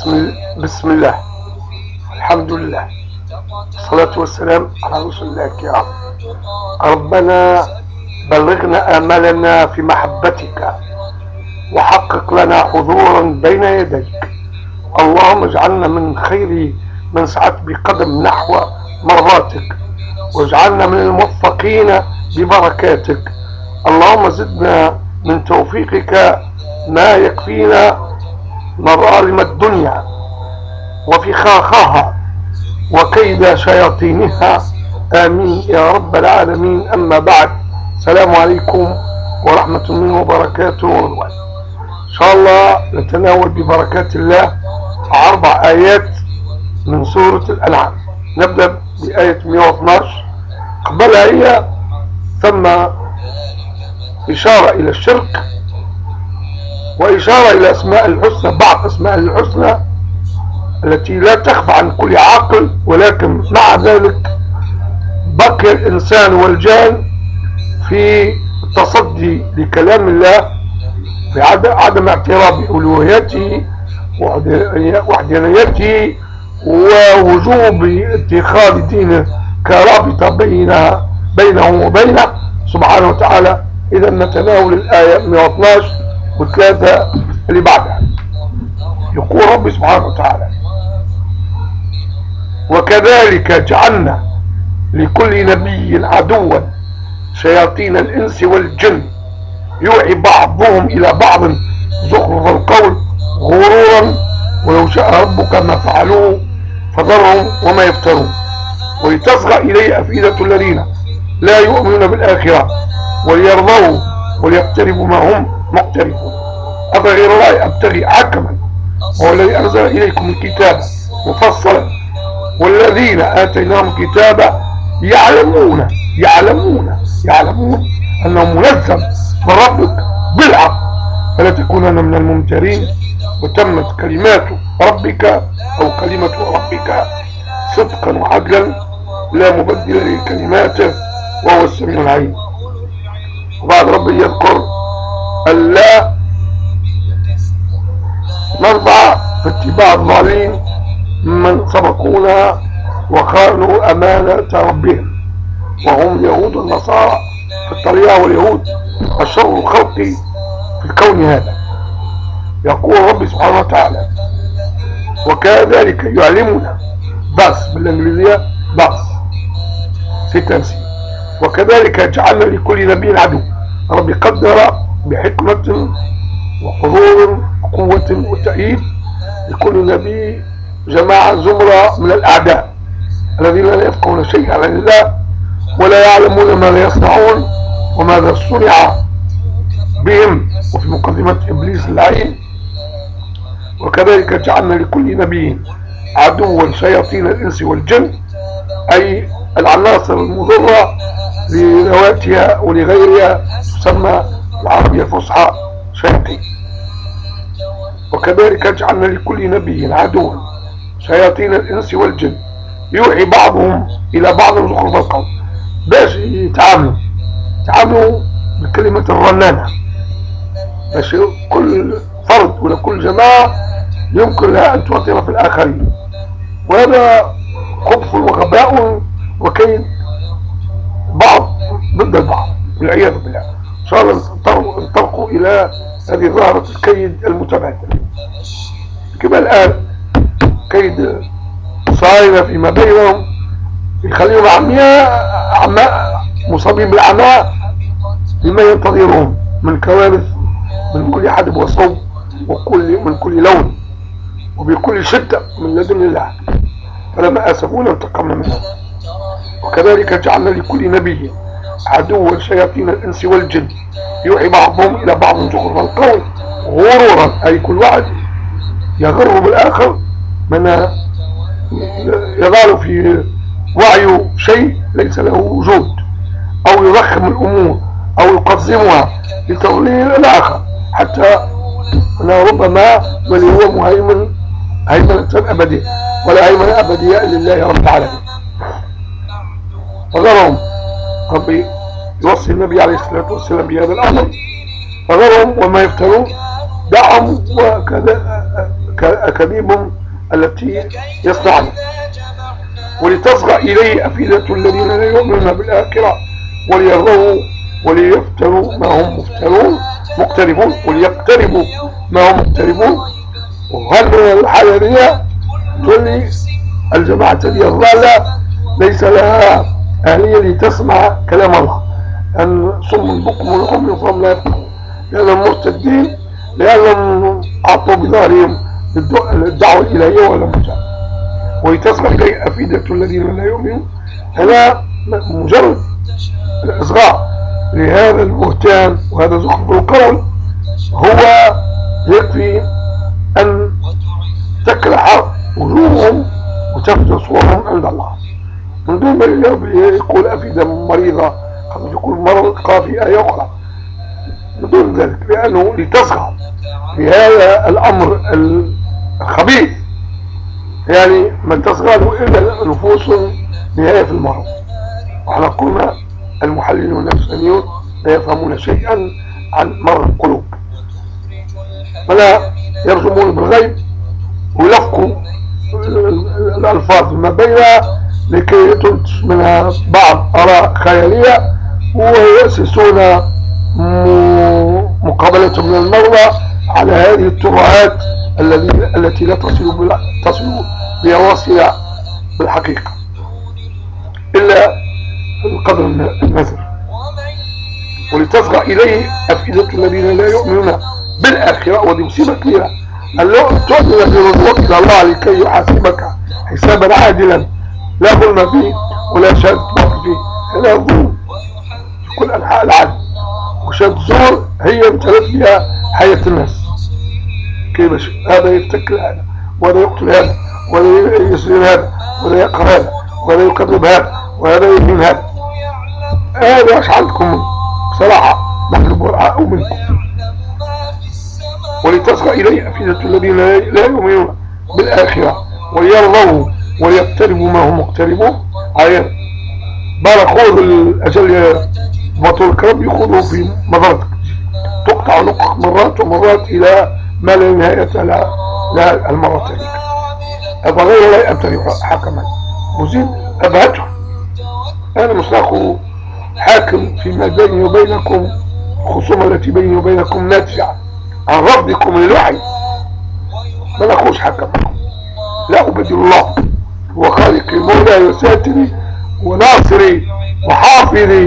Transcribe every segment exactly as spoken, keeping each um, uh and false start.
بسم, بسم الله، الحمد لله، الصلاة والسلام على رسول الله الكرام. ربنا بلغنا آمالنا في محبتك وحقق لنا حضورا بين يديك. اللهم اجعلنا من خير من سعت بقدم نحو مرضاتك، واجعلنا من الموفقين ببركاتك. اللهم زدنا من توفيقك ما يكفينا مظالم الدنيا وفخاخها وكيد شياطينها، آمين يا رب العالمين. أما بعد، السلام عليكم ورحمة الله وبركاته ورضوان. إن شاء الله نتناول ببركات الله أربع آيات من سورة الأنعام. نبدأ بآية مئة واثني عشر، قبلها هي ثم إشارة إلى الشرك وإشارة إلى أسماء الحسنى، بعض أسماء الحسنى التي لا تخفى عن كل عاقل، ولكن مع ذلك بقي الإنسان والجان في التصدي لكلام الله بعدم اعتراف بألوهيته ووحدانيته ووجوب اتخاذ دينه كرابطة بينها بينه وبينه سبحانه وتعالى. إذا نتناول الآية مئة واثني عشر والثلاثة اللي بعدها. يقول ربي سبحانه وتعالى: وكذلك جعلنا لكل نبي عدوا شياطين الإنس والجن يوحي بعضهم إلى بعض زخرف القول غرورا ولو شاء ربك ما فعلوه فذرهم وما يفترون ولتصغى إليه أفئدة الذين لا يؤمنون بالآخرة وليرضوا وليقتربوا ما هم مقتربون. أفغير الله أبتغي حكما وهو الذي أنزل إليكم الكتاب مفصلا والذين آتيناهم الكتاب يعلمون يعلمون يعلمون أنه منزل من ربك بالحق فلا تكونن من الممترين وتمت كلمات ربك أو كلمة ربك صدقا وعدلا لا مبدل لكلماته وهو السميع العليم. وبعد ربي يذكر ألا نرضى في اتباع الظالمين من سبقونا وخانوا أمانة ربهم وهم يهود النصارى في الطريقة، واليهود أشر الخلق في الكون هذا. يقول ربي سبحانه وتعالى: وكذلك يعلمنا بس بالإنجليزية بس ستنسي وكذلك جعلنا لكل نبي عدو. ربي قدر بحكمة وحضور وقوة وتأييد لكل نبي جماعة زمرة من الأعداء الذين لا يفقهون شيئا عن الله ولا يعلمون ماذا يصنعون وماذا صنع بهم، وفي مقدمة إبليس اللعين: وكذلك جعلنا لكل نبي عدوا شياطين الإنس والجن، أي العناصر المضرة لذواتها ولغيرها تسمى العربية الفصحى شياطين. وكذلك جعلنا لكل نبي عدوا شياطين الإنس والجن يوحي بعضهم إلى بعض زخرف القول، باش يتعاملوا يتعاملوا بكلمة الرنانة، باش كل فرد ولا كل جماعة يمكن لها أن تؤثر في الآخرين. وهذا خبث وغباء وكيد بعض ضد البعض والعياذ بالله. إن شاء الله ننطلقوا إلى هذه ظاهرة الكيد المتبادل. كما الآن كيد صايرة فيما بينهم يخليهم عمياء عماء مصابين بالعماء لما ينتظرهم من كوارث من كل حدب وصوب وكل من كل لون وبكل شدة من لدن الله، فلما آسفونا انتقمنا منهم. وكذلك جعلنا لكل نبي عدوا شياطين الإنس والجن يوحي بعضهم إلى بعض زخرف القول غرورا، أي كل واحد يغر بالآخر من يضال في وعيه شيء ليس له وجود، أو يضخم الأمور أو يقزمها لتضليل الآخر، حتى أنه ربما بل هو مهيمن هيمنة أبدية ولا هيمنة أبدية لله رب العالمين. فذرهم ربي يوصي النبي عليه الصلاة والسلام بهذا الأمر، فذرهم وما يفترون، دعهم وكذا كأكاذيب التي يصنعن، ولتصغى إليه أفئدة الذين لا يؤمنون بالآخرة وليرضوا وليفتروا ما هم مفترون مقتربون وليقتربوا ما هم مقتربون. وهل من الحالة دي تقول الجماعة دي الضالة ليس لها أهلية لتسمع كلام الله، أن صم بكم والعمي فهم لا يفقهون، لأنهم مرتدين، لأنهم أعطوا بظهرهم الدعوة الإلهية ولا مجال. ولتصغى إليه أفئدة الذين لا يؤمنون، هذا مجرد الإصغاء لهذا البهتان وهذا زخرف القول، هو يكفي أن تكلح وجوههم وتفجر صورهم عند الله، من دون ما يقول أفئدة مريضة، قد يقول مرض في آية أخرى، من دون ذلك، لأنه لتصغى لهذا الأمر الخبيث، يعني من تصغى له إلا نفوس نهاية في المرض. وعلى قلنا المحللون والنفسانيون لا يفهمون شيئا عن مرض القلوب، فلا يرجمون بالغيب ويلفقوا الألفاظ ما بينها لكي تنتج منها بعض آراء خيالية، ويأسسون مقابلة من المرضى على هذه الترهات التي لا تصل تصل بواسطة بالحقيقة إلا القدر النذر. ولتصغى إليه أفئدة الذين لا يؤمنون بالآخرة، ودي مصيبة كبيرة، أن لا تؤمن برجوعك إلى الله لكي يحاسبك حسابا عادلا لا ظلم فيه ولا شهادة باطل فيه، هذا ظلم في كل أنحاء العالم، وشهادة زور هي امتلت بها حياة الناس، كيف هذا يفتكر هذا وهذا يقتل هذا وهذا يسرين هذا وهذا يقهر هذا وهذا يكذب هذا وهذا يهين هذا. هذا ايش عندكم بصراحة، نحن براء منكم. ولتصغى إليه أفئدة الذين لا يؤمنون بالآخرة وليرضوا وليقتربوا ما هم مقتربون. عيان بارا خذ الأجل بطول الكرب يخوضوا في مضرتك، تقطع نقق مرات ومرات إلى ما لا نهاية لها المرات ذلك. أبغير لا أبتغي حكما مزيد أبهته، أنا مصداق حاكم فيما بيني وبينكم، الخصومة التي بيني وبينكم ناتجة عن رفضكم للوحي، ما نخوش حكمكم، لا أبدل الله، هو خالقي مولاي وساتري وناصري وحافظي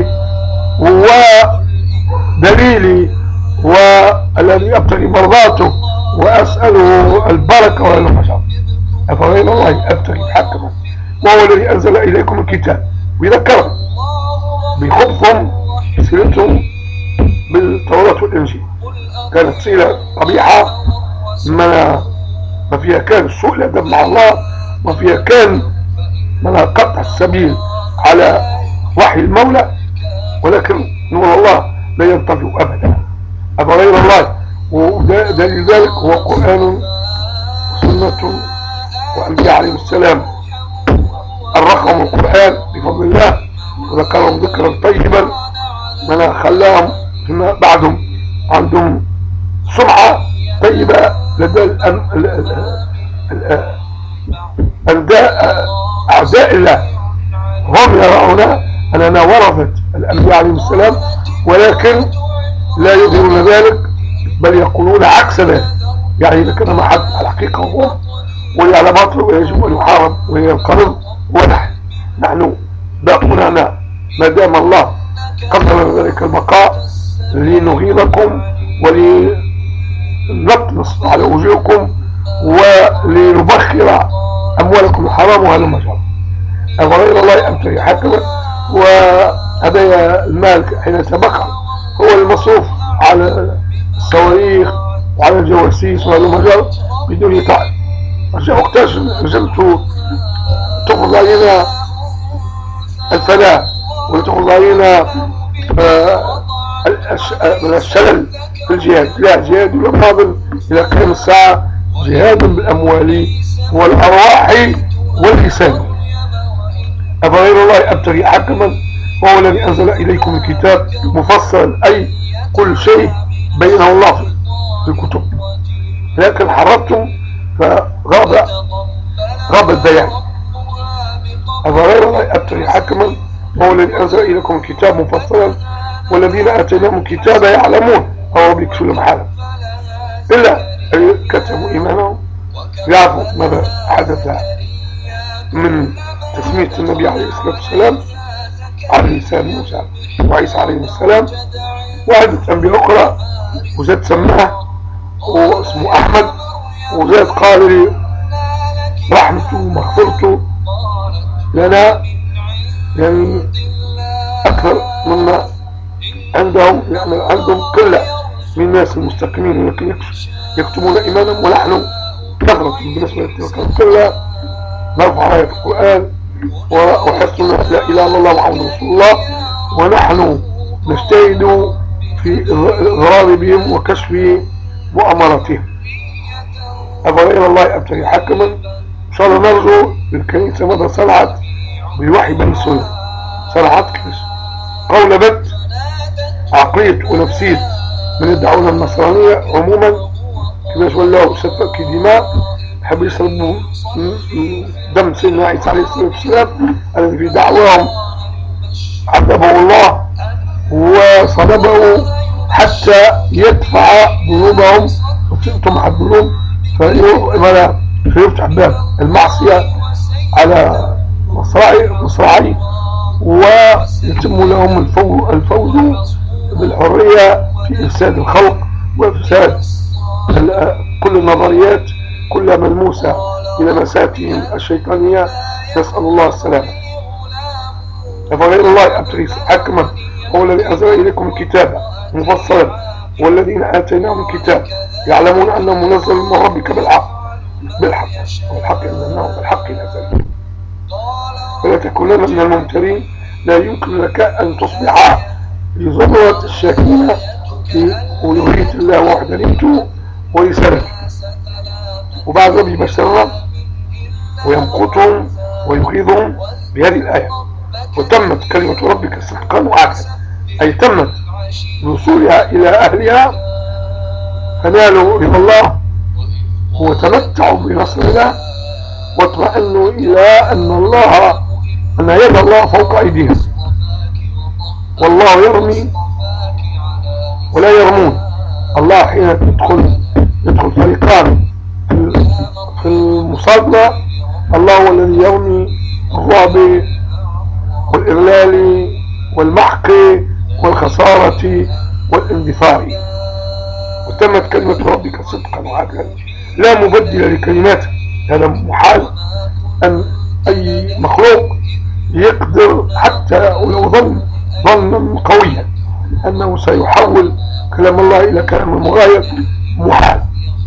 ودليلي والذي أبتغي مرضاته وأسأله البركة والمشاط. أفغير الله أبتغي حكما وهو الذي أنزل إليكم الكتاب، ويذكرهم بخبثهم سيرتهم بالتوراة والإنجيل، كانت سيرة قبيحة ما ما فيها كان سوء الأدب مع الله، ما فيها كان من قطع السبيل على وحي المولى، ولكن نور الله لا ينطفئ أبدا. أفغير الله، ودليل ذلك هو قرآن وسنة وأنبياء عليهم السلام، الرقم القرآن بفضل الله وذكرهم ذكرا طيبا، من خلاهم فيما بعدهم عندهم سمعة طيبة لدى أعداء الله، هم يرون أننا ورثة الأنبياء عليهم السلام، ولكن لا يظهرون ذلك بل يقولون عكس ذلك، يعني إذا كان ما حد الحقيقة هو وعلى باطل ويجب أن يحارب وينقرض، ونحن نحن باقون هنا ما دام الله قدر ذلك البقاء لنغيظكم ولنطمس على وجوهكم ولنبخر أموالكم الحرام وهذا مجال. أفغير الله أبتغي حكما، وهذا المال حين تبخر هو المصروف على الصواريخ وعلى الجواسيس وهذا المجال بدون طائل. عشان وقتاش لزمتوا تفرض علينا الفناء وتفرض علينا آه من الشلل في الجهاد، لا، جهاد الفاضل إلى قيام الساعة جهاد بالأموال والأرواح واللسان. أفغير الله أبتغي حكما وهو الذي أنزل إليكم الكتاب مفصلا، أي كل شيء بينه الله في الكتب، لكن حرمتم فغاب غاب البيان. أفغير الله أبتغي حكما وهو الذي أنزل إليكم كتاب مفصلا والذين آتيناهم الكتاب يعلمون أو بيكسوا محالا إلا أن كتبوا إيمانهم يعرفوا ماذا حدث من تسمية النبي عليه الصلاة والسلام على لسان موسى وعيسى عليه السلام وعدة أنبياء أخرى، وزاد سماه واسمه أحمد، وزاد قال لي رحمته ومغفرته لنا يعني أكثر مما عندهم، لأن عندهم قلة من الناس المستقيمين لكن يكتمون إيمانهم، ونحن كثرة بالنسبة لتلك القلة نرفع راية القرآن وحسنا لا إله إلا الله محمد رسول الله، ونحن نجتهد في الإضرار بهم وكشف مؤامراتهم. أفغير الله أبتغي حكما. إن شاء الله نرجو للكنيسة ماذا صنعت بوحي بني سليم، صنعت كنيسة قول بت عقلية ونفسية من الدعوة النصرانية عموما، كيفاش ولاو سفك دماء حب يشربوا دم سيدنا عيسى عليه الصلاة والسلام الذي في دعواهم عذبه الله وصلبه حتى يدفع ذنوبهم وتمحى الذنوب فيفتح باب المعصية على مصراعي ويتم لهم الفوز بالحرية في إفساد الخلق وإفساد كل النظريات كلها ملموسة بلمساتهم الشيطانية، نسأل الله السلامة. أفغير الله أبتغي حكما هو الذي أنزل إليكم الكتاب مفصلا والذين آتيناهم الكتاب يعلمون أنه منزل من ربك بالحق بالحق والحق أنزلناه بالحق نزل فلا تكونن من الممترين. لا يمكن لك أن تصبح في زمرة الشاكين في ألوهية الله وحدانيته ورسالته، وبعد ذلك يبشرهم ويمقتهم ويغيظهم بهذه الآية: وتمت كلمة ربك صدقا وعدلا، أي تمت بوصولها إلى أهلها فنالوا رضا الله وتمتعوا بنصر الله واطمئنوا إلى أن الله أن يد الله فوق أيديهم، والله يرمي ولا يرمون. الله حين يدخل يدخل فريقان في المصادمة الله هو الذي يرمي الرعب والإغلال والمحق والخسارة والاندفاع. وتمت كلمة ربك صدقا وعدلا لا مبدل لكلماته. هذا محال أن أي مخلوق يقدر حتى ولو ظن ظنا قويا أنه سيحول كلام الله إلى كلام المغاير، محال.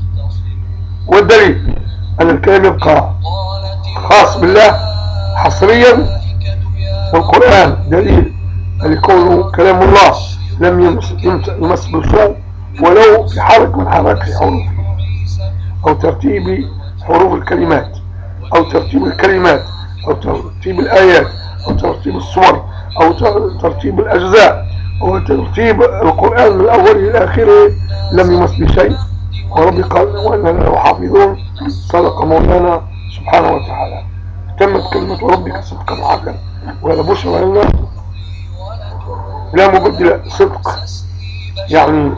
والدليل أن الكلام يبقى خاص بالله حصريا، والقرآن دليل لكونه كلام الله لم يمس بالصوت ولو في حركة من حركة حروفه أو ترتيب حروف الكلمات أو ترتيب الكلمات أو ترتيب الآيات أو ترتيب الصور أو ترتيب الأجزاء أو ترتيب القرآن من الأول إلى آخره لم يمس بشيء. وربي قال وأننا له حافظون. صدق مولانا سبحانه وتعالى. تمت كلمة ربك صدقا وعدلا وهذا بشرى لنا لا مبدل صدق. يعني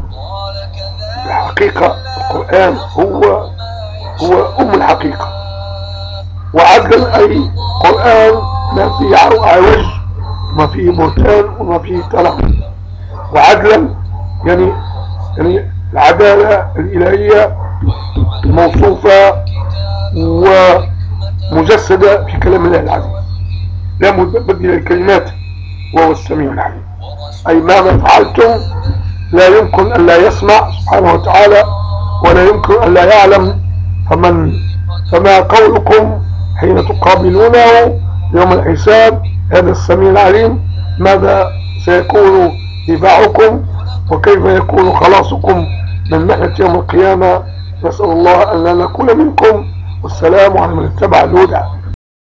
الحقيقة القرآن هو هو أم الحقيقة، وعدلا أي قرآن ما فيه عوج ما فيه بهتان وما فيه تناقض. وعدلا يعني يعني العدالة الإلهية موصوفة ومجسدة في كلام الله العزيز لا مبدل الكلمات وهو السميع العليم. أي مهما فعلتم لا يمكن أن لا يسمع سبحانه وتعالى ولا يمكن أن لا يعلم. فمن فما قولكم حين تقابلونه يوم الحساب هذا السميع العليم؟ ماذا سيكون دفاعكم وكيف يكون خلاصكم من محنة يوم القيامة؟ نسأل الله أن لا نكون منكم، والسلام على من اتبع الهدى.